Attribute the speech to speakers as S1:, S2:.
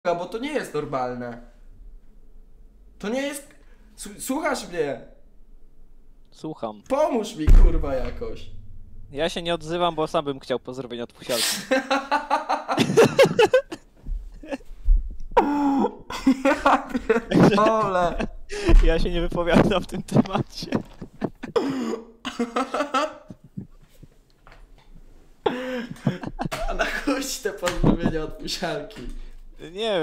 S1: bo to nie jest normalne. To nie jest... Słuchasz mnie?
S2: Słucham.
S1: Pomóż mi, kurwa, jakoś.
S2: Ja się nie odzywam, bo sam bym chciał pozdrowienia od Pusialki.
S1: Ja pierdolę.
S2: Ja się nie wypowiadam w tym temacie.
S1: A na chuj ci te pozdrowienia od Pusialki.
S2: Nie